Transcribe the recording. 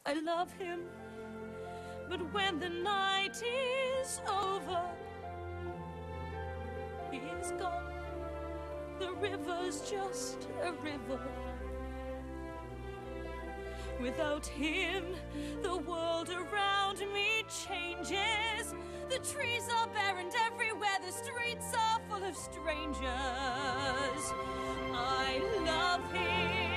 I love him. But when the night is over, he is gone. The river's just a river. Without him, the world around me changes. The trees are bare and everywhere the streets are full of strangers. I love him.